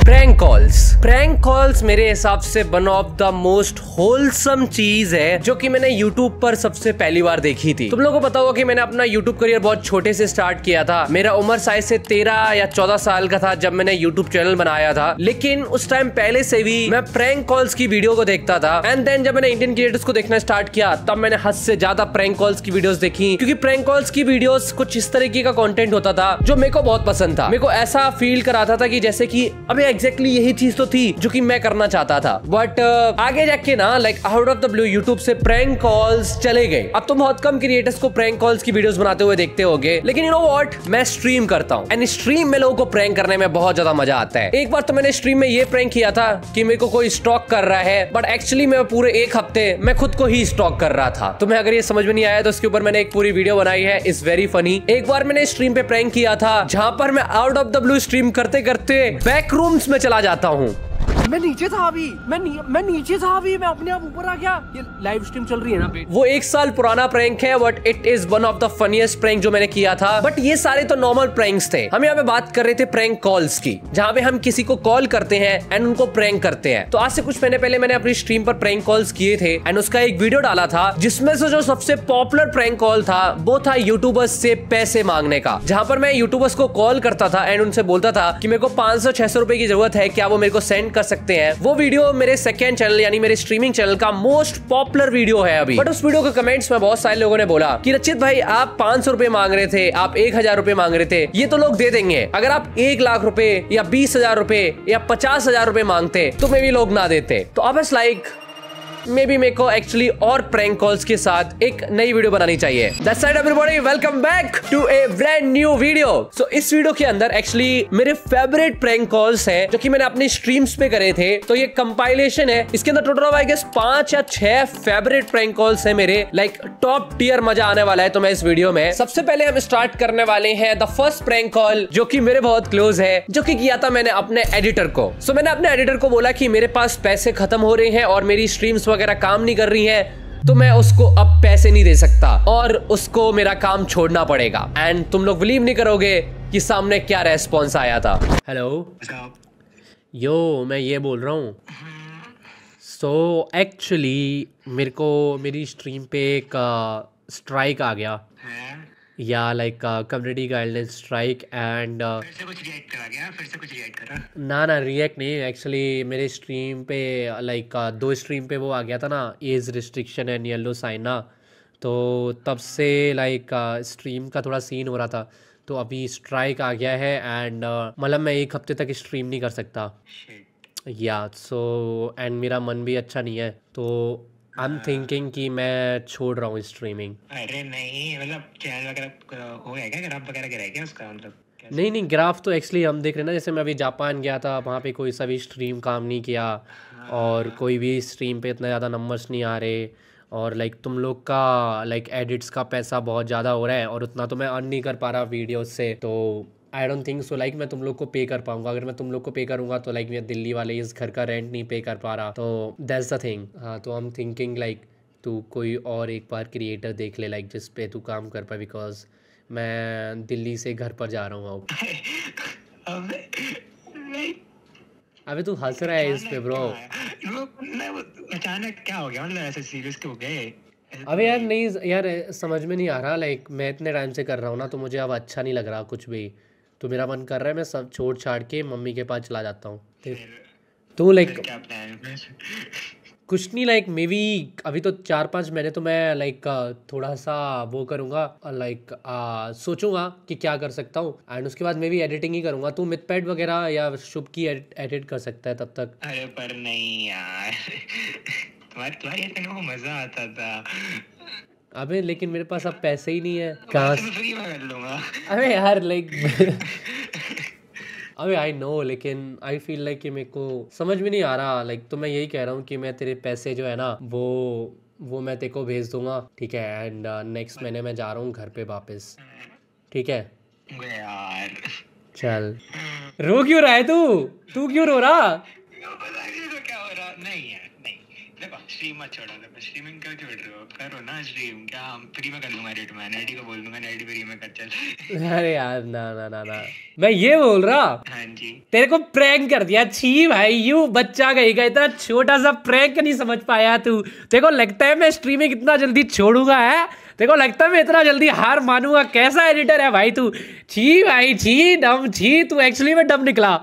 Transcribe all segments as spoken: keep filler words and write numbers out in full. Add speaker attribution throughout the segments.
Speaker 1: Prank calls prank calls मेरे हिसाब से one of the most wholesome चीज है जो कि मैंने यूट्यूब पर सबसे पहली बार देखी थी। तुम लोगों को पता होगा कि मैंने अपना यूट्यूब करियर बहुत छोटे से स्टार्ट किया था। मेरा उम्र शायद से तेरह या चौदह साल का था जब मैंने यूट्यूब चैनल बनाया था, लेकिन उस टाइम पहले से भी मैं प्रैंक कॉल्स की वीडियो को देखता था। एंड देन जब मैंने इंडियन क्रिएटर्स को देखना स्टार्ट किया तब मैंने हद से ज्यादा प्रैंक कॉल्स की वीडियोस देखी, क्योंकि प्रैंक कॉल्स की वीडियोस कुछ इस तरीके का कंटेंट होता था जो मेरे को बहुत पसंद था। मेरे को ऐसा फील कराता था कि जैसे कि अबे एग्जैक्टली यही चीज तो थी जो कि मैं करना चाहता था। बट uh, आगे जाके ना like out of the blue YouTube से प्रैंक कॉल्स चले गए। अब तो बहुत कम क्रिएटर्स को प्रैंक कॉल्स की वीडियोस बनाते हुए देखते होगे, लेकिन यू नो व्हाट, मैं स्ट्रीम करता हूँ एंड स्ट्रीम में लोगों को प्रैंक करने में बहुत ज्यादा मजा आता है। एक बार तो मैंने स्ट्रीम में ये प्रैंक किया था कि मेरे को कोई स्टॉक कर रहा है, बट एक्चुअली मैं पूरे एक हफ्ते मैं खुद को ही स्टॉक कर रहा था। तुम्हें अगर ये समझ में नहीं आया तो इसके ऊपर मैंने एक पूरी वीडियो बनाई है, इट्स वेरी फनी। एक बार मैंने स्ट्रीम पे प्रैंक किया था जहां पर मैं out of the blue stream करते करते बैक रूम्स में चला जाता हूँ।
Speaker 2: मैं नीचे था अभी मैं नी, मैं नीचे था अभी मैं अपने आप ऊपर आ गया। ये लाइव स्ट्रीम चल रही है ना पे।
Speaker 1: वो एक साल पुराना प्रैंक है, but it is one of the funniest prank जो मैंने किया था। बट ये सारे तो नॉर्मल प्रैंक्स थे। हम यहाँ पे बात कर रहे थे प्रैंक कॉल्स की, जहाँ पे हम किसी को कॉल करते हैं एंड उनको प्रैंक करते हैं। तो आज से कुछ महीने पहले मैंने अपनी स्ट्रीम पर प्रैंक कॉल्स किए थे एंड उसका एक वीडियो डाला था जिसमें से जो सबसे पॉपुलर प्रैंक कॉल था वो था यूट्यूबर्स से पैसे मांगने का, जहाँ पर मैं यूट्यूबर्स को कॉल करता था एंड उनसे बोलता था कि मेरे को पांच सौ छह सौ रुपए की जरूरत है, क्या वो मेरे को सेंड कर सकते हैं। वो वीडियो मेरे सेकंड चैनल यानी मेरे स्ट्रीमिंग चैनल का मोस्ट पॉपुलर वीडियो है अभी। बट उस वीडियो के कमेंट्स में बहुत सारे लोगों ने बोला कि रचित भाई आप पांच सौ रुपए मांग रहे थे, आप एक हजार रुपए मांग रहे थे, ये तो लोग दे देंगे। अगर आप एक लाख रुपए या बीस हजार रुपए या पचास हजार रुपए मांगते तो मे भी लोग ना देते। तो अब इस लाइक मे बी मेरे को एक्चुअली और प्रैंक कॉल्स के साथ एक नई वीडियो बनानी चाहिए। That's right everybody, welcome back to a brand new video. So इस वीडियो के अंदर एक्चुअली मेरे फेवरेट प्रैंक कॉल्स हैं जो कि मैंने अपनी स्ट्रीम्स पे करे थे। तो ये कंपाइलेशन है, इसके अंदर टोटल आई गेस पांच या छह फेवरेट प्रैंक कॉल्स है मेरे, लाइक टॉप टियर मजा आने वाला है तुम्हें इस वीडियो में। सबसे पहले हम स्टार्ट करने वाले हैं द फर्स्ट प्रैंक कॉल जो कि मेरे बहुत क्लोज है, जो कि किया था मैंने अपने एडिटर को। सो so, मैंने अपने एडिटर को बोला कि मेरे पास पैसे खत्म हो रहे हैं और मेरी स्ट्रीम्स वगैरह काम नहीं कर रही है, तो मैं उसको अब पैसे नहीं दे सकता और उसको मेरा काम छोड़ना पड़ेगा। एंड तुम लोग बिलीव नहीं करोगे कि सामने क्या रेस्पॉन्स आया था। हेलो यो, मैं ये बोल रहा हूँ। सो एक्चुअली मेरे को मेरी स्ट्रीम पे एक स्ट्राइक आ गया या like community guideline strike and फिर से कुछ रिएक्ट करा गया फिर से कुछ रिएक्ट करा ना ना रिएक्ट नहीं, एक्चुअली मेरे स्ट्रीम पे लाइक like, uh, दो स्ट्रीम पे वो आ गया था ना, age restriction and yellow sign ना, तो तब से लाइक like, स्ट्रीम uh, का थोड़ा सीन हो रहा था। तो अभी स्ट्राइक आ गया है एंड uh, मतलब मैं एक हफ्ते तक स्ट्रीम नहीं कर सकता या सो एंड मेरा मन भी अच्छा नहीं है, तो आई एम थिंकिंग कि मैं छोड़ रहा हूँ स्ट्रीमिंग।
Speaker 3: अरे नहीं, मतलब चैनल वगैरह हो गया क्या, ग्राफ वगैरह गिरा क्या उसका, मतलब
Speaker 1: नहीं नहीं ग्राफ तो एक्चुअली हम देख रहे हैं ना, जैसे मैं अभी जापान गया था, वहाँ पे कोई सा भी स्ट्रीम काम नहीं किया और कोई भी स्ट्रीम पे इतना ज़्यादा नंबर्स नहीं आ रहे और लाइक तुम लोग का लाइक एडिट्स का पैसा बहुत ज़्यादा हो रहा है और उतना तो मैं अर्न नहीं कर पा रहा वीडियोस से, तो I don't think so like मैं तुम लोग को पे कर पाऊंगा। अगर मैं तुम लोग को पे करूंगा तो लाइक मैं दिल्ली वाले इस घर का रेंट नहीं पे कर पा रहा, तो दैट्स द थिंग। हाँ, तो आई एम थिंकिंग लाइक तू कोई और एक बार क्रिएटर देख ले लाइक जिस पे तू काम कर पाए, बिकॉज मैं दिल्ली से घर पर जा रहा हूँ अब। अबे तू हंस रहा है इस पे ब्रो।
Speaker 3: अचानक क्या हो गया, मतलब ऐसे सीरियस क्यों हो गए?
Speaker 1: अबे यार नहीं यार, समझ में नहीं आ रहा, लाइक मैं इतने टाइम से कर रहा हूँ ना, तो मुझे अब अच्छा नहीं लग रहा कुछ भी, तो मेरा मन कर रहा है मैं सब छोड़ छाड़ के मम्मी के पास चला जाता हूँ। तो लाइक कुछ नहीं, लाइक मे बी अभी तो चार पाँच महीने तो मैं लाइक थोड़ा सा वो करूँगा, लाइक सोचूंगा कि क्या कर सकता हूँ एंड उसके बाद मे बी एडिटिंग ही करूँगा। तू मिथपैड वगैरह या शुभ की एडिट कर सकता है तब तक।
Speaker 3: अरे पर नहीं यार तुम्हारे तुम्हारे एडिटिंग में मजा आता था।
Speaker 1: अबे लेकिन मेरे पास अब पैसे ही नहीं है, कहाँ
Speaker 3: से फ्री में कर लूँगा।
Speaker 1: अबे यार लाइक अबे आई नो, लेकिन आई फील लाइक कि मेरे को समझ में नहीं आ रहा, लाइक तो मैं यही कह रहा हूँ कि मैं तेरे पैसे जो है ना वो वो मैं तेरे को भेज दूंगा, ठीक है। एंड नेक्स्ट महीने मैं जा रहा हूँ घर पे वापस, ठीक है
Speaker 3: यार।
Speaker 1: चल रो क्यों रहा है तू तू क्यों रो रहा?
Speaker 3: क्या हो रहा? नहीं यार नहीं, देखो स्ट्रीम मत छोड़ो, तो स्ट्रीमिंग क्यों छोड़ रहे हो? करो ना स्ट्रीम, क्या हम फ्री में कर लूंगा रेट में, नेडी को बोल दूंगा नेडी फ्री में कर चल।
Speaker 1: अरे यार ना ना ना ना, मैं ये बोल रहा।
Speaker 3: हाँ जी।
Speaker 1: तेरे को प्रैंक कर दिया, छी भाई, यू बच्चा कहीं का, इतना छोटा सा प्रैंक नहीं समझ पाया तू। तेरे को लगता है मैं स्ट्रीमिंग इतना जल्दी छोड़ूंगा है? तेरे को लगता है मैं इतना जल्दी हार मानूंगा? कैसा एडिटर है भाई तू, छी भाई छी, डम छी, तू एक्चुअली में डम निकला।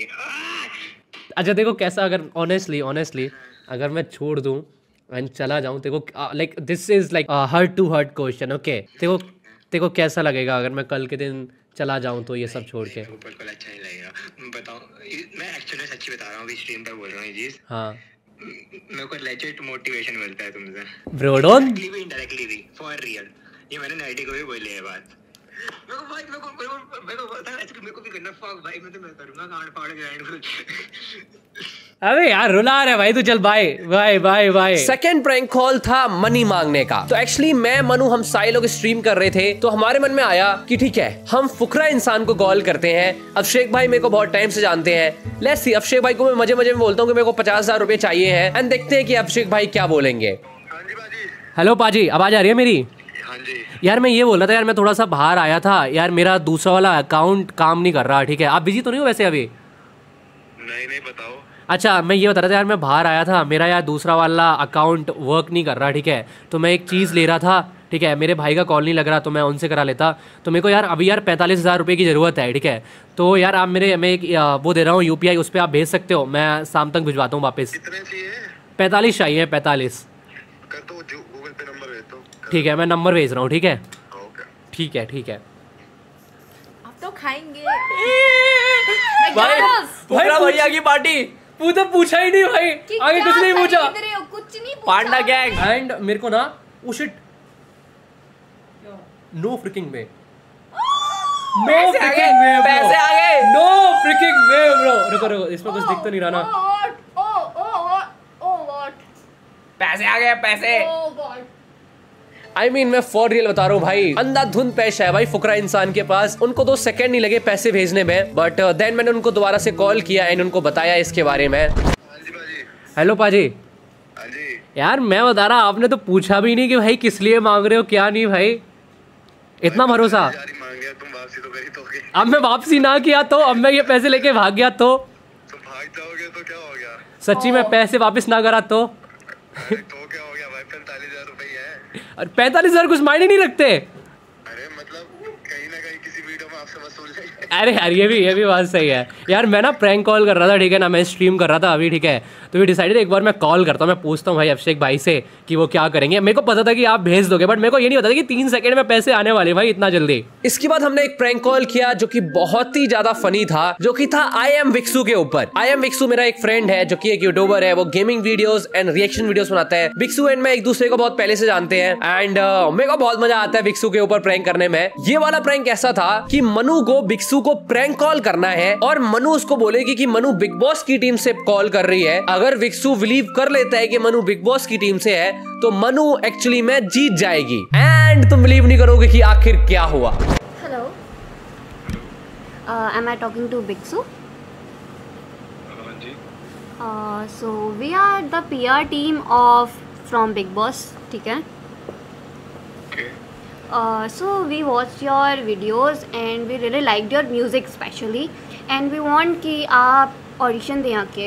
Speaker 1: अच्छा देखो कैसा, अगर ऑनेस्टली ऑनेस्टली अगर मैं छोड़ दूं एंड चला जाऊं, तेरे को like this is like heart to heart question, okay? तेरे को तेरे को कैसा लगेगा अगर मैं कल के दिन चला जाऊं तो ये सब छोड़ के?
Speaker 3: बिल्कुल अच्छा नहीं लगेगा, बताओ। मैं एक्चुअली सच्ची बता रहा हूँ, अभी स्ट्रीम पे बोल रहा हूँ ये चीज।
Speaker 1: हाँ,
Speaker 3: मेरे को लेजिट मोटिवेशन मिलता है तुमसे,
Speaker 1: ब्रो डोंट
Speaker 3: डायरेक्टली भी इनडायरेक्टली भी, फॉर रियल। ये मैंने नाइटी को भी बोली है बात। मेरे को भाई, मेरे को मेरे को मेरे को पता है, एक्चुअली मेरे को भी करना फॉक भाई, मैं तो मैं करूंगा गांड फाड़ के एंड।
Speaker 1: अबे यार रुला रहा है भाई तू, चल bye bye bye bye. Second prank call था मनी मांगने का। तो एक्चुअली मैं मनु हम सारे लोग स्ट्रीम कर रहे थे, तो हमारे मन में आया कि ठीक है हम फुकरा इंसान को कॉल करते हैं। अभिषेक भाई मेरे को बहुत टाइम से जानते हैं, लेट्स सी। अभिषेक भाई को मैं मजे मजे में बोलता हूँ कि मेरे को पचास हजार रुपए चाहिए हैं, एंड देखते हैं कि अभिषेक भाई क्या बोलेंगे। हेलो पाजी, आवाज आ रही है मेरी?
Speaker 3: हाँ जी।
Speaker 1: यार मैं ये बोल रहा था यार, मैं थोड़ा सा बाहर आया था यार, मेरा दूसरा वाला अकाउंट काम नहीं कर रहा, ठीक है? आप बिजी तो नहीं हो वैसे अभी?
Speaker 3: नहीं नहीं, बताओ।
Speaker 1: अच्छा मैं ये बता रहा था यार, मैं बाहर आया था, मेरा यार दूसरा वाला अकाउंट वर्क नहीं कर रहा, ठीक है? तो मैं एक चीज़ ले रहा था, ठीक है? मेरे भाई का कॉल नहीं लग रहा, तो मैं उनसे करा लेता। तो मेरे को यार अभी यार पैंतालीस हज़ार रुपये की ज़रूरत है, ठीक है? तो यार आप मेरे, मैं एक वो दे रहा हूँ यूपीआई, उस पर आप भेज सकते हो, मैं शाम तक भिजवाता हूँ वापस।
Speaker 3: कितने चाहिए?
Speaker 1: पैंतालीस चाहिए, पैंतालीस।
Speaker 3: कर दो, गूगल पे नंबर भेज दो।
Speaker 1: ठीक है, मैं नंबर भेज रहा हूँ, ठीक है?
Speaker 3: ओके।
Speaker 1: ठीक है ठीक है।
Speaker 4: आप तो खाएंगे
Speaker 1: भाई भाई भैया की पार्टी, तू तो पूछा ही नहीं भाई, आगे कुछ नहीं पूछा,
Speaker 4: कुछ नहीं पूछा।
Speaker 1: पांडा गैंग। एंड मेरे को ना oh shit, no fricking way, no fricking way, पैसे आ गए, नो फ्रिकिंग वे ब्रो। रुको रुको, इसमें कुछ दिख तो नहीं रहा ना?
Speaker 4: ओ ओ ओ व्हाट,
Speaker 1: पैसे आ गए, पैसे।
Speaker 4: Oh god.
Speaker 1: I I mean mean, मैं फॉर रियल बता रहा हूँ भाई, अंधाधुंध पैसा है भाई फुकरा इंसान के पास। उनको दो सेकंड नहीं लगे पैसे भेजने में, बट देन मैंने उनको दोबारा से कॉल किया एंड उनको बताया इसके बारे में। हेलो पाजी। यार मैं बता रहा, आपने तो पूछा भी नहीं कि भाई किस लिए मांग रहे हो, क्या नहीं भाई, इतना भरोसा।
Speaker 3: तुम वापसी तो करी तो
Speaker 1: अब मैं वापसी ना किया तो, अब मैं ये पैसे लेके भाग गया तो,
Speaker 3: तुम भाग जाओगे तो क्या हो गया?
Speaker 1: सच्ची में पैसे वापस ना करा तो?
Speaker 3: तो क्या हो गया भाई, पैंतालीस हजार रुपए है।
Speaker 1: और पैंतालीस हजार कुछ मायने नहीं रखते।
Speaker 3: अरे मतलब कहीं ना कहीं किसी वीडियो में आपसे वसूल लेंगे।
Speaker 1: अरे यार ये भी ये भी बात सही है यार। मैं ना प्रैंक कॉल कर रहा था, ठीक है ना? मैं स्ट्रीम कर रहा था अभी, ठीक है? तो वी डिसाइडेड एक बार मैं कॉल करता हूँ, मैं पूछता हूँ भाई अभिषेक भाई से कि वो क्या करेंगे। मेरे को पता था कि आप भेज दोगे, बट मेरे को ये नहीं पता था कि तीन सेकंड में पैसे आने वाले भाई इतना जल्दी। इसके बाद हमने एक प्रैंक कॉल किया जो कि बहुत ही ज्यादा फनी था, जो कि था आई एम विक्सू के ऊपर। आई एम विक्सू मेरा एक फ्रेंड है जो कि एक यूट्यूबर है, वो gaming videos and reaction videos बनाता है। विक्सू एंड मैं एक दूसरे को बहुत पहले से जानते हैं, एंड uh, मेरे को बहुत मजा आता है विक्सू के ऊपर प्रैंक करने में। ये वाला प्रैंक ऐसा था कि मनु को विक्सू को प्रैंक कॉल करना है, और मनु उसको बोलेगी कि मनु बिग बॉस की टीम से कॉल कर रही है। अगर विक्सू बिलीव कर लेता है कि मनु बिग बॉस की टीम से है, तो मनु एक्चुअली में जीत जाएगी। एंड तुम बिलीव नहीं करोगे कि आखिर क्या हुआ।
Speaker 5: Hello, am I talking to Bixu? So we are the P R team of from Bigg Boss, ठीक है? Uh, so we watched your videos and we really liked your music especially, and we want कि आप audition दें आके।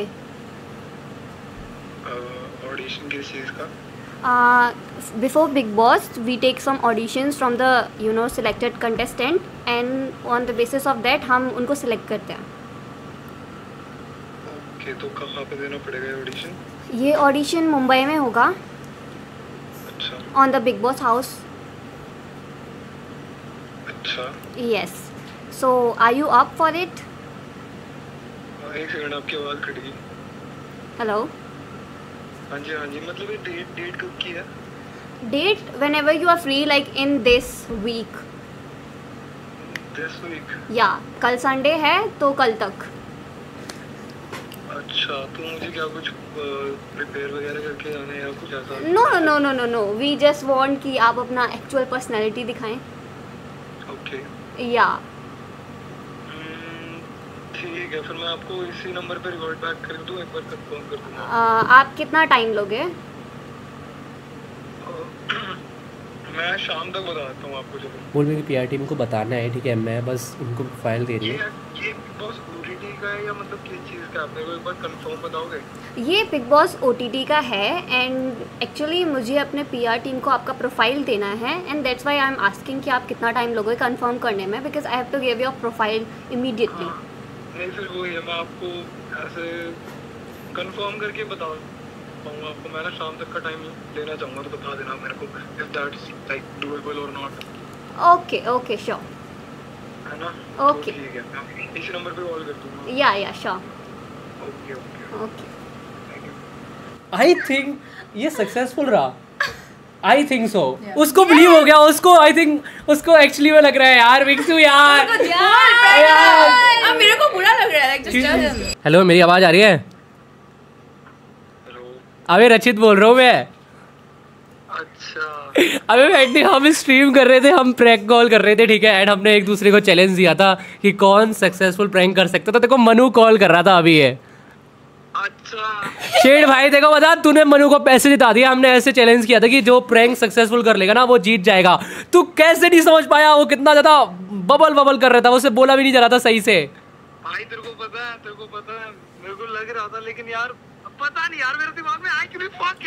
Speaker 3: Audition किस चीज़ का?
Speaker 5: Uh, before Big Boss we take some auditions from the you know selected contestant, and on the basis of that हम उनको select करते हैं।
Speaker 3: ओके okay, तो कहाँ पे देना पड़ेगा ऑडिशन?
Speaker 5: ये audition मुंबई में होगा।
Speaker 3: अच्छा।
Speaker 5: On the Big Boss house।
Speaker 3: अच्छा।
Speaker 5: Yes. So are you up for it?
Speaker 3: एक सेकंड, आपकी आवाज़ कट गई।
Speaker 5: Hello.
Speaker 3: हाँ जी हाँ जी, मतलब ये डेट डेट कब की है?
Speaker 5: Date whenever you are free, like in this week.
Speaker 3: This week?
Speaker 5: Yeah, कल संडे है तो कल तक।
Speaker 3: अच्छा, तो मुझे क्या कुछ प्रिपेयर वगैरह करके जाना है या कुछ ऐसा?
Speaker 5: No no no no no no. We just want कि आप अपना actual personality दिखाएं।
Speaker 3: ओके।
Speaker 5: या
Speaker 3: ठीक है, फिर मैं आपको इसी नंबर पे रिकॉर्ड बैक कर दूँ, एक बार कंफर्म कर दूँगा।
Speaker 5: आप कितना टाइम लोगे?
Speaker 3: मैं शाम तक बताता हूँ आपको। चलो
Speaker 1: बोल मेरी पीआर टीम को बताना है, ठीक है, मैं बस उनको फाइल दे रही
Speaker 3: ये
Speaker 1: हूँ।
Speaker 3: ये बॉस ओटीटी का है या मतलब किस चीज़ का, आप मेरे को एक बार कंफर्म बताओगे?
Speaker 5: ये बिग बॉस ओटीटी का है एंड एक्चुअली मुझे अपने पीआर टीम को आपका प्रोफाइल देना है and that's why I am asking कि आप कितना टाइम लोगे कंफर्म करने में, because I have to give your profile immediately.
Speaker 3: नहीं फिर वो है, मैं आपको ऐसे कंफर्म करके बता पाऊंगा आपको। मैं ना शाम तक का टाइम लेना चाहूँगा, तो बता देना मेरे को इफ दैट्स लाइक डूएबल और नॉट।
Speaker 5: ओके ओके श्योर,
Speaker 3: है ना?
Speaker 5: ओके
Speaker 3: तो ठीक है, मैं इस नंबर पे कॉल कर दूँगा।
Speaker 5: Yeah yeah sure,
Speaker 3: okay okay
Speaker 5: okay.
Speaker 3: Thank you.
Speaker 1: I think ये सक्सेसफुल रहा, आई थिंक सो। उसको बिलीव हो गया, उसको आई थिंक उसको एक्चुअली में लग रहा है यार विक्सू यार।
Speaker 4: अब मेरे को बुरा लग रहा है, like, just tell him.
Speaker 1: Hello, मेरी आवाज आ रही है?
Speaker 3: हेलो।
Speaker 1: अबे रचित बोल रहा हूँ मैं।
Speaker 3: अच्छा
Speaker 1: अबे बैठने हम स्ट्रीम कर रहे थे, हम प्रैंक कॉल कर रहे थे, ठीक है, एंड हमने एक दूसरे को चैलेंज दिया था कि कौन सक्सेसफुल प्रैंक कर सकता था। देखो मनु कॉल कर रहा था अभी ये।
Speaker 3: अच्छा
Speaker 1: शेड भाई देखो बता, तूने मनु को पैसे जिता दिया। हमने ऐसे चैलेंज किया था कि जो प्रैंक सक्सेसफुल कर लेगा ना वो जीत जाएगा। तू कैसे नहीं समझ पाया? वो कितना ज्यादा बबल बबल कर रहा था, उसे बोला भी नहीं जा रहा था सही से।
Speaker 3: भाई तेरे को पता है, तेरे को पता है, मेरे को लग रहा था, लेकिन यार पता नहीं यार मेरे दिमाग में आई क्यों फक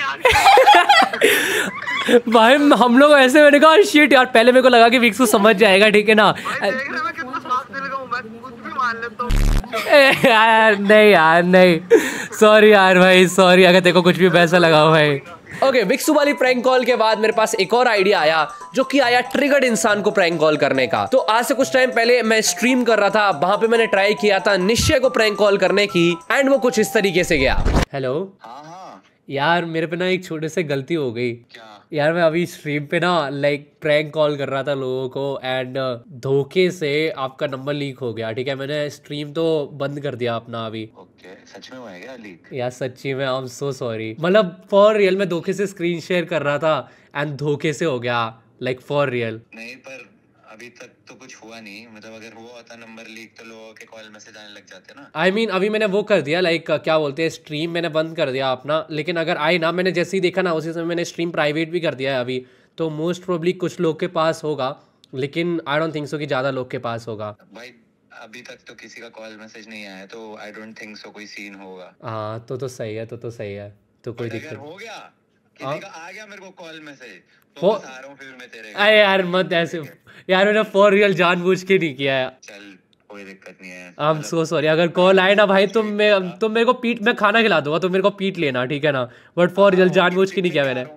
Speaker 3: यार।
Speaker 1: भाई हम लोग ऐसे, मैंने कहा शिट यार, पहले मेरे को लगा कि विक्सू समझ जाएगा, ठीक है ना।
Speaker 3: भाई देख रहे मैं कितना साफ दिल का हूं, मैं कुछ भी मान लेता हूं।
Speaker 1: ए, यार नहीं यार नहीं, सॉरी यार भाई, सॉरी अगर तेरे को कुछ भी पैसा लगा हो भाई। ओके, विक्सू वाली प्रैंक कॉल के बाद मेरे पास एक और आइडिया आया, जो कि आया ट्रिगर्ड इंसान को प्रैंक कॉल करने का। तो आज से कुछ टाइम पहले मैं स्ट्रीम कर रहा था, वहां पे मैंने ट्राई किया था निश्चय को प्रैंक कॉल करने की, एंड वो कुछ इस तरीके से गया। हेलो
Speaker 3: हाँ हाँ
Speaker 1: यार, मेरे पे ना एक छोटे से गलती हो गई
Speaker 3: क्या?
Speaker 1: यार। मैं अभी स्ट्रीम पे ना लाइक प्रैंक कॉल कर रहा था लोगों को, एंड धोखे से आपका नंबर लीक हो गया, ठीक है। मैंने स्ट्रीम तो बंद कर दिया अपना अभी।
Speaker 3: ओके सच में हुआ है क्या लीक?
Speaker 1: यार सच्ची में आई एम सो सॉरी, मतलब फॉर रियल मैं धोखे से स्क्रीन शेयर कर रहा था एंड धोखे से हो गया, लाइक फॉर रियल।
Speaker 3: नहीं पर अभी तक तो कुछ हुआ नहीं, मतलब अगर हुआ होता नंबर लीक तो लोगों के कॉल मैसेज आने लग जाते ना।
Speaker 1: आई I मीन mean, अभी मैंने वो कर दिया, लाइक क्या बोलते हैं, स्ट्रीम मैंने बंद कर दिया अपना, लेकिन अगर आई ना, मैंने जैसे ही देखा ना उसी समय मैंने स्ट्रीम प्राइवेट भी कर दिया है अभी, तो मोस्ट प्रोबली कुछ लोग के पास होगा, लेकिन आई डोंट थिंक सो कि ज़्यादा लोग के पास होगा।
Speaker 3: भाई अभी तक तो किसी का कॉल मैसेज नहीं आया, तो आई डोंट थिंक सो कोई सीन होगा।
Speaker 1: हाँ तो तो सही है, तो तो सही है, तो कोई
Speaker 3: अगर
Speaker 1: दिक्कत।
Speaker 3: हो गया किसी का आ गया मेरे को कॉल मैसेज, तो
Speaker 1: वो-
Speaker 3: बता रहा हूँ फिर मैं तेरे।
Speaker 1: अरे यार मत ऐसे यार, मैंने फॉर रियल जानबूझ के नहीं किया है।
Speaker 3: चल कोई दिक्कत नहीं है।
Speaker 1: आई एम सो सॉरी, अगर कॉल आए ना भाई तुम मैं तुम मेरे को पीट, मैं खाना खिला दूंगा, तुम मेरे को पीट लेना, ठीक है ना। बट फॉर रियल जानबूझ के नहीं किया मैंने।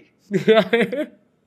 Speaker 3: भाई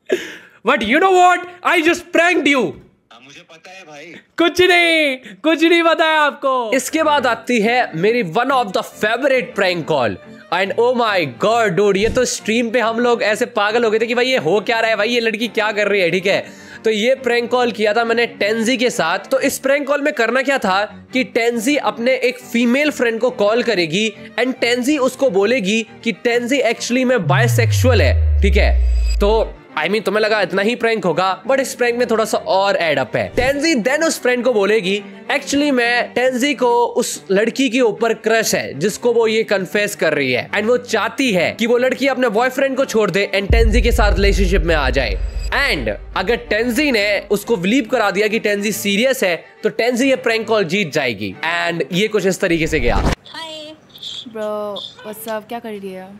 Speaker 1: but you know what, I just pranked you.
Speaker 3: मुझे पता है भाई,
Speaker 1: कुछ नहीं, कुछ नहीं बताया आपको। इसके बाद आती है मेरी one of the favourite prank call, and oh my god dude, ये तो स्ट्रीम पे हम लोग ऐसे पागल हो गए थे कि भाई ये हो क्या रहा है, भाई ये लड़की क्या कर रही है, ठीक है। तो ये प्रैंक कॉल किया था मैंने टेंजी के साथ। तो इस प्रैंक कॉल में करना क्या था कि टेंजी अपने एक फीमेल फ्रेंड को कॉल करेगी एंड टेंजी उसको बोलेगी कि टेंजी एक्चुअली में बायसेक्सुअल है, ठीक है। तो आई I मीन mean, तुम्हें लगा इतना ही प्रैंक होगा, बट इस प्रैंक में थोड़ा सा और एड अप है। टेंजी देन उस फ्रेंड को बोलेगी एक्चुअली में टेंजी को उस लड़की के ऊपर क्रश है जिसको वो ये कन्फेस कर रही है, एंड वो चाहती है कि वो लड़की अपने बॉयफ्रेंड को छोड़ दे एंड टेंजी के साथ रिलेशनशिप में आ जाए। एंड अगर टेंजी ने उसको बिलीव करा दिया कि टेंजी सीरियस है, तो टेंजी ये प्रैंक कॉल जीत जाएगी। एंड ये कुछ इस तरीके से गया।
Speaker 6: हाय
Speaker 7: ब्रो व्हाट्स अप, क्या कर रही है?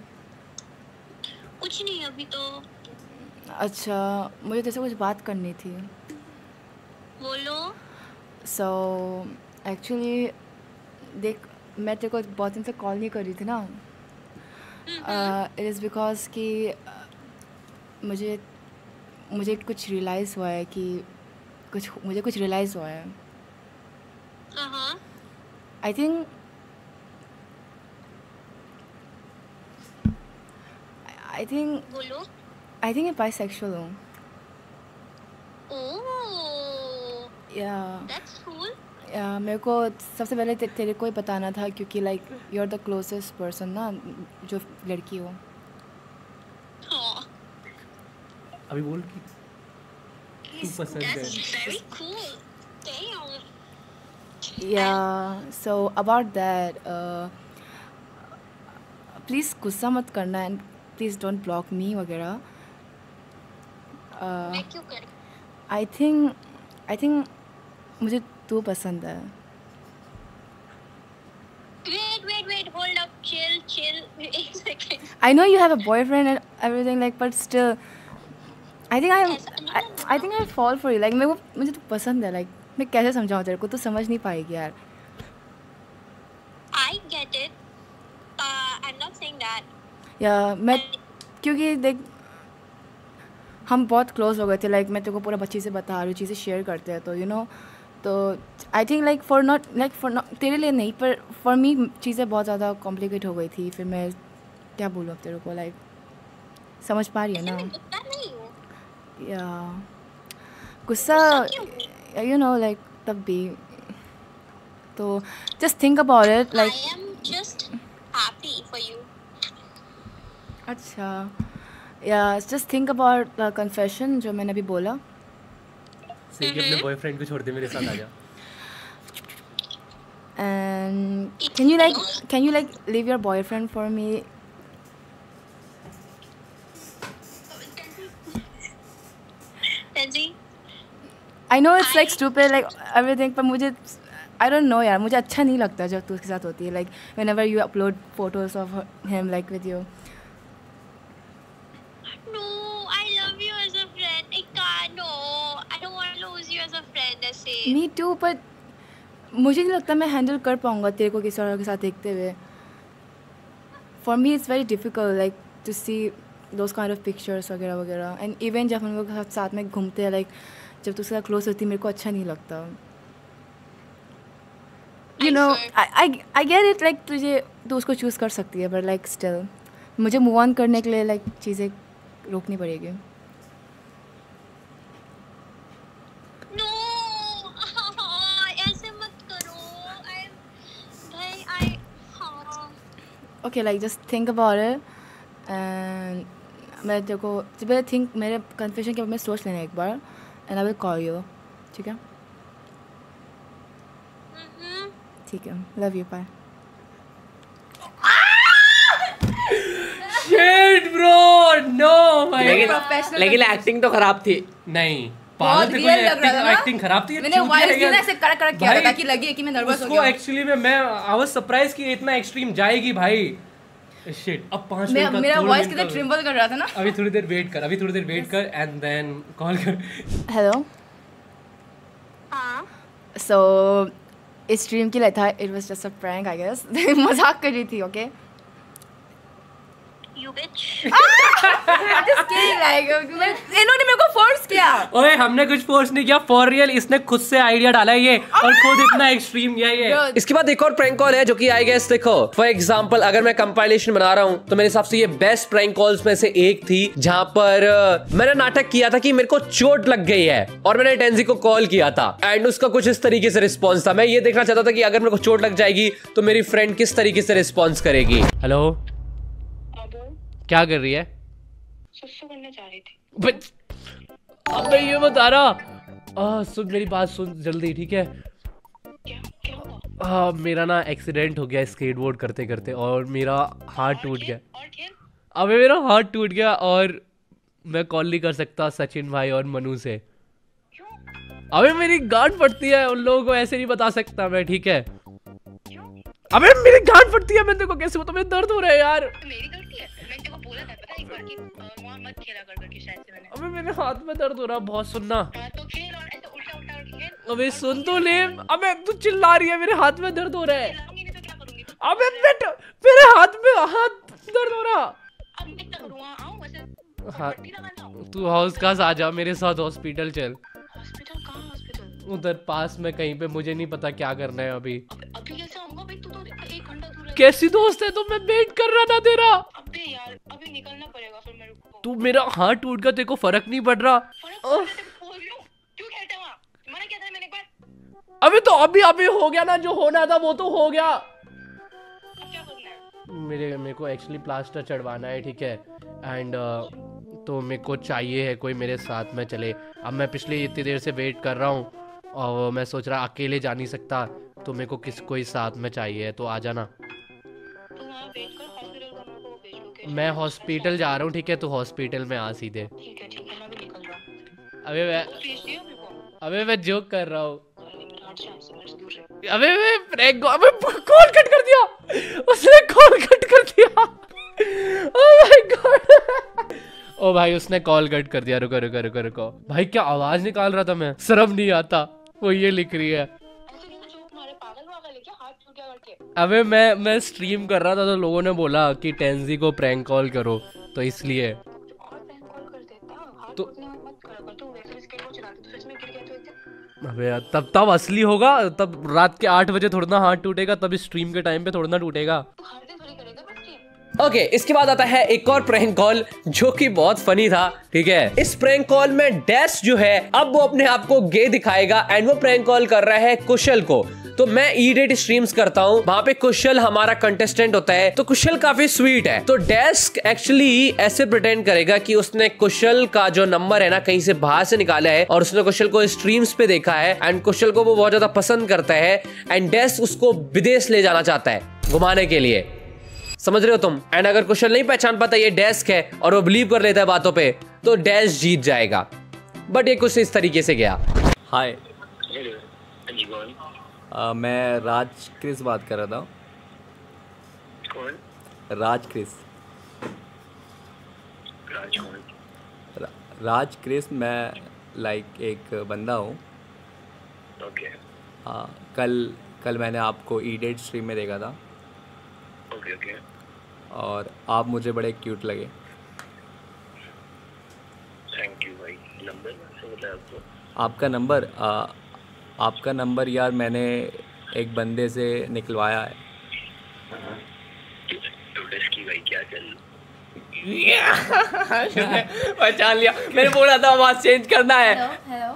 Speaker 6: कुछ नहीं अभी तो।
Speaker 7: अच्छा मुझे तेरे से कुछ बात करनी थी।
Speaker 6: बोलो।
Speaker 7: सो एक्चुअली देख, मैं तेरे को बहुत दिन से कॉल नहीं कर रही थी ना, इट इज़ बिकॉज कि uh, मुझे मुझे कुछ रियलाइज़ हुआ है कि कुछ मुझे कुछ रियलाइज़ हुआ है।
Speaker 6: हाँ
Speaker 7: आई थिंक आई थिंक
Speaker 6: बोलो।
Speaker 7: आई थिंक मैं बाइसेक्सुअल हूँ।
Speaker 6: ओह
Speaker 7: या
Speaker 6: दैट्स कूल।
Speaker 7: या मेरे को सबसे पहले ते, तेरे को ही बताना था, क्योंकि like you are the closest person ना, जो लड़की हो।
Speaker 6: हाँ
Speaker 1: अभी बोल कि तू पसंद है।
Speaker 6: That's very cool. Damn.
Speaker 7: Yeah so about that, please गुस्सा मत करना and please don't block me वगैरह।
Speaker 6: मैं क्यों करूँ?
Speaker 7: आई थिंक आई थिंक मुझे तू पसंद है.
Speaker 6: Wait, wait, wait, hold up, chill, chill. एक second.
Speaker 7: I know you have a boyfriend and everything like, but still, I think I I, I think I fall for you. Like मेरे को मुझे तो पसंद है. Like मैं कैसे समझाऊँ तेरे को, तू समझ नहीं पाएगी यार.
Speaker 6: I get it. Uh, I'm not saying that.
Speaker 7: या मैं क्योंकि देख हम बहुत क्लोज हो गए थे. लाइक मैं तेरे को पूरा बच्ची से बता रही हूँ, चीज़ें शेयर करते हैं तो यू नो तो I think like for not like for not तेरे लिए नहीं पर फॉर मी चीज़ें बहुत ज़्यादा कॉम्प्लिकेट हो गई थी. फिर मैं क्या बोलूँ अब तेरे को, लाइक समझ पा रही है ना.
Speaker 6: मैं गुस्सा नहीं हूँ.
Speaker 7: या गुस्सा यू नो लाइक तब भी तो just think about it like.
Speaker 6: I am just happy for you.
Speaker 7: अच्छा या जस्ट थिंक अबाउट कन्फेशन जो मैंने अभी बोला.
Speaker 1: सही अपने बॉयफ्रेंड को छोड़ दे, मेरे साथ आ जा.
Speaker 7: And can you like can you like leave your boyfriend for me?
Speaker 6: Tenzi,
Speaker 7: I know it's like stupid like everything पर मुझे I don't know यार, मुझे अच्छा नहीं लगता जब तू उसके साथ होती है. Like whenever you upload photos of him like with you.
Speaker 6: no, I love you as a friend. I can't. No, I don't want to lose you as a friend. ऐसे.
Speaker 7: Me too, but मुझे नहीं लगता मैं handle कर पाऊँगा तेरे को किसी और के साथ देखते हुए. For me it's very difficult like to see those kind of pictures वगैरह वगैरह. And even जब हम लोग साथ में घूमते हैं like जब तू उसके साथ क्लोज होती है मेरे को अच्छा नहीं लगता. You know, I I I get it like तुझे तू उसको चूज़ कर सकती है but like still मुझे मूव ऑन करने के लिए like चीज़ें रोकनी पड़ेगी.
Speaker 6: No, ऐसे मत करो. I, भाई, I, हाँ.
Speaker 7: Okay, like just think about it and मैं तेरे को जब मैं think मेरे कन्फ्यूजन के बाद मैं सोच लेना एक बार and I will call you. ठीक है?
Speaker 6: Mhm.
Speaker 7: ठीक है. Love you. Bye.
Speaker 1: Shit bro, no भाई. लेकिन
Speaker 2: professional
Speaker 1: लेकिन एक्टिंग तो खराब थी. नहीं
Speaker 2: बहुत
Speaker 1: पागल,
Speaker 2: real लग रहा था ना?
Speaker 1: एक्टिंग खराब थी.
Speaker 2: मैंने वॉइस भी ना ऐसे कड़क कड़क किया था
Speaker 1: भाई,
Speaker 2: ताकि लगे कि मैं नर्वस हो
Speaker 1: उसको
Speaker 2: गया.
Speaker 1: एक्चुअली में मैं आई वाज सरप्राइज कि इतना एक्सट्रीम जाएगी भाई. शिट, अब पाँच
Speaker 2: मैं
Speaker 1: मिनट का
Speaker 2: मेरा
Speaker 1: थोड़ा
Speaker 2: वॉइस
Speaker 1: मिनट
Speaker 2: कितना
Speaker 1: का-
Speaker 2: ट्रिम्बल कर रहा था ना.
Speaker 1: अभी थोड़ी देर वेट कर, अभी थोड़ी देर वेट कर एंड देन कॉल कर.
Speaker 7: Hello.
Speaker 6: हाँ.
Speaker 7: So इस स्ट्रीम के लिए था. It was just a prank I guess. मजाक कर रही थी. Okay.
Speaker 6: You bitch.
Speaker 2: Just kidding, like, मैं- इन्होंने मेरे को फोर्स किया.
Speaker 1: ओए हमने कुछ फोर्स नहीं किया, फॉर रियल इसने खुद से आइडिया डाला है ये और खुद इतना एक्सट्रीम किया ये.
Speaker 2: Bro.
Speaker 1: इसके बाद एक और प्रैंक कॉल है जो कि आई गेस देखो फॉर एग्जांपल अगर मैं कंपाइलेशन बना रहा हूँ तो मेरे हिसाब से ये बेस्ट प्रैंक कॉल्स में से एक थी जहां पर uh, मैंने नाटक किया था कि मेरे को चोट लग गई है और मैंने टेंजी को कॉल किया था एंड उसका कुछ इस तरीके से रिस्पॉन्स था. मैं ये देखना चाहता था कि अगर मेरे को चोट लग जाएगी तो मेरी फ्रेंड किस तरीके से रिस्पॉन्स करेगी. हेलो, क्या कर रही है?
Speaker 6: सुसु करने जा रही थी.
Speaker 1: बट अब मैं ये बता रहा. आ, सुन मेरी बात सुन जल्दी, ठीक है?
Speaker 6: क्या क्या हुआ?
Speaker 1: हाँ, मेरा ना एक्सीडेंट हो गया स्केटबोर्ड करते करते और मेरा हाथ टूट गया.
Speaker 6: और खेल.
Speaker 1: अबे मेरा हाथ टूट गया और मैं कॉल नहीं कर सकता सचिन भाई और मनु से. अबे मेरी गांड फटती है, उन लोगों को ऐसे नहीं बता सकता मैं, ठीक है? अबे मेरी गांड फटती है, मैं तेरे को कैसे बताऊं? मेरे दर्द हो रहा है यार.
Speaker 6: मेरी गलती है. मैंने तेरे को बोला था पता है एक बार कि अ, वहाँ मत खेला कर करके शायद से मैंने.
Speaker 1: अबे मेरे हाथ में दर्द हो रहा है बहुत. सुनना,
Speaker 6: हाँ, तो खेल और ऐसे उल्टा उल्टा करके खेल.
Speaker 1: अबे सुन तो ले. अबे तू चिल्ला रही है, मेरे हाथ में दर्द हो रहा है.
Speaker 6: लाऊंगी नहीं तो क्या करूंगी?
Speaker 1: अबे बेटा मेरे हाथ में हाथ दर्द हो रहा.
Speaker 6: अब मैं क्या करूँ? वहाँ आऊँ वैसे
Speaker 1: हाँ,
Speaker 6: पट्टी लगाना हूँ.
Speaker 1: तू हाउस का आ जा मेरे साथ हॉस्पिटल चल.
Speaker 6: हॉस्पिटल कहाँ हॉस्पिटल?
Speaker 1: उधर पास में कहीं पे, मुझे नहीं पता क्या करना है अभी.
Speaker 6: अभी कैसे आऊँगा भाई? तू तो एक घंटा दूर है.
Speaker 1: कैसी दोस्त है तो मैं वेट कर रहा था तेरा.
Speaker 6: अबे यार अभी निकलना पड़ेगा फिर मेरे को.
Speaker 1: तू मेरा हाथ टूट गया, तेरे को फर्क नहीं पड़ रहा?
Speaker 6: फर्क पड़ रहा है, तेरे को बोल रही हूँ. क्यों खेलते वहाँ? मना किया था मैंने एक बार.
Speaker 1: अबे तो अभी अभी हो गया ना, जो होना था वो तो हो गया.
Speaker 6: अब क्या करना है?
Speaker 1: मेरे मेरे को एक्चुअली प्लास्टर चढ़वाना है, ठीक है? एंड तो मेरे को चाहिए है कोई मेरे साथ में चले. अब मैं पिछले इतनी देर से वेट कर रहा हूँ और मैं सोच रहा अकेले जा नहीं सकता, तो मेरे को किस कोई साथ में चाहिए, तो आ जाना.
Speaker 6: तू वहाँ वेट कर. हॉस्पिटल का मेरे को भेज दो.
Speaker 1: मैं हॉस्पिटल जा रहा हूँ, ठीक है? तो हॉस्पिटल में आ सीधे.
Speaker 6: ठीक है ठीक है मैं भी निकल रहा हूँ.
Speaker 1: अबे मैं अबे मैं जोक कर रहा हूँ। अबे मैं प्रैंक अबे कॉल कट कर दिया उसने, कॉल कट कर दिया। ओह माय गॉड, ओ भाई उसने कॉल कट कर दिया। रुको रुको रुको रुको भाई, क्या आवाज निकाल रहा था मैं, शर्म नहीं आता। वो ये लिख रही है, अबे मैं मैं स्ट्रीम कर रहा था तो लोगों ने बोला कि टेंजी को प्रैंक कॉल करो, तो इसलिए तो अबे यार तब तब असली होगा, तब रात के आठ बजे थोड़ा ना हाथ टूटेगा, तब स्ट्रीम के टाइम पे थोड़ा ना टूटेगा। ओके okay, इसके बाद आता है एक और प्रैंक कॉल जो कि बहुत फनी था। ठीक है, इस प्रैंक कॉल में डैश जो है अब वो अपने आप को गे दिखाएगा एंड वो प्रैंक कॉल कर रहा है कुशल को। तो मैं ईडेट स्ट्रीम्स करता हूँ, वहां पे कुशल हमारा कंटेस्टेंट होता है। तो कुशल काफी स्वीट है, तो डैश एक्चुअली ऐसे प्रिटेंड करेगा कि उसने कुशल का जो नंबर है ना कहीं से बाहर से निकाला है और उसने कुशल को स्ट्रीम्स पे देखा है एंड कुशल को वो बहुत ज्यादा पसंद करता है एंड डैश उसको विदेश ले जाना चाहता है घुमाने के लिए। समझ रहे हो तुम? एंड अगर कुशल नहीं पहचान पाता ये डेस्क है और वो बिलीव कर लेता है बातों पे, तो डैश जीत जाएगा। बट ये कुछ इस तरीके से गया।
Speaker 8: हाय, मैं राज क्रिस बात कर रहा था।
Speaker 3: कौन?
Speaker 8: राज क्रिस।
Speaker 3: राज कौन?
Speaker 8: रा, राज क्रिस, मैं लाइक एक बंदा हूँ।
Speaker 3: ओके।
Speaker 8: हाँ, कल कल मैंने आपको ईडेट स्ट्रीम में देखा था।
Speaker 3: Okay okay.
Speaker 8: और आप मुझे बड़े क्यूट लगे।
Speaker 3: थैंक यू भाई। नंबर से मिला आपको?
Speaker 8: आपका नंबर आ, आपका नंबर यार मैंने एक बंदे से निकलवाया है।
Speaker 3: तो की भाई क्या चल
Speaker 8: पहचान लिया, मैंने बोला था आवाज चेंज करना है।
Speaker 4: हेलो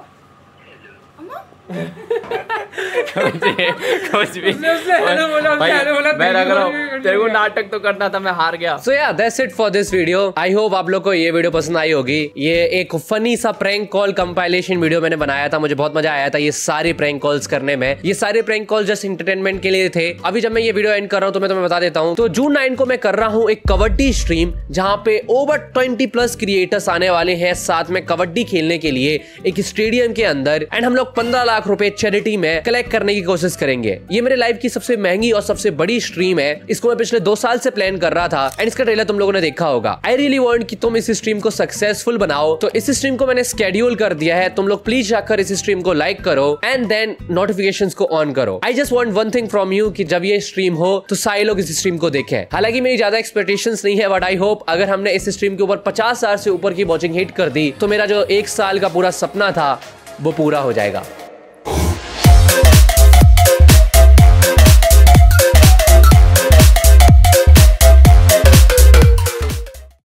Speaker 8: कुछ भी मैं लग रहा हूँ तेरे को नाटक तो करना था, मैं हार गया।
Speaker 1: So yeah that's it for this video. I hope आप लोग को ये वीडियो पसंद आई होगी। ये एक फनी सा प्रैंक कॉल कंपाइलेशन वीडियो मैंने बनाया था, मुझे बहुत मजा आया था ये सारे प्रैंक कॉल्स करने में। ये सारे प्रैंक कॉल जस्ट एंटरटेनमेंट के लिए थे। अभी जब मैं ये वीडियो एंड कर रहा हूँ तो मैं तुम्हें बता देता हूँ, तो जून नाइन को मैं कर रहा हूँ एक कबड्डी स्ट्रीम जहाँ पे ओवर ट्वेंटी प्लस क्रिएटर्स आने वाले हैं साथ में कबड्डी खेलने के लिए एक स्टेडियम के अंदर एंड हम लोग पंद्रह लाख रुपए चैरिटी में कलेक्ट करने की कोशिश करेंगे। ये मेरे लाइफ की सबसे महंगी और सबसे बड़ी स्ट्रीम है। इसको मैं पिछले दो साल से प्लान कर रहा था एंड इसका ट्रेलर तुम लोगों ने देखा होगा। आई रियली वांट कि तुम इस स्ट्रीम को सक्सेसफुल बनाओ, तो इस स्ट्रीम को मैंने स्केड्यूल कर दिया है। तुम लोग प्लीज जाकर इस स्ट्रीम को लाइक करो एंड देन नोटिफिकेशंस को ऑन करो। I just want one thing from you कि जब ये स्ट्रीम हो तो सारे लोग इस स्ट्रीम को देखें। हालांकि मेरी ज्यादा एक्सपेक्टेशंस नहीं है, बट आई होप अगर हमने इस स्ट्रीम के ऊपर पचास हजार से ऊपर की वॉचिंग हिट कर दी तो मेरा जो एक साल का पूरा सपना था वो पूरा हो जाएगा।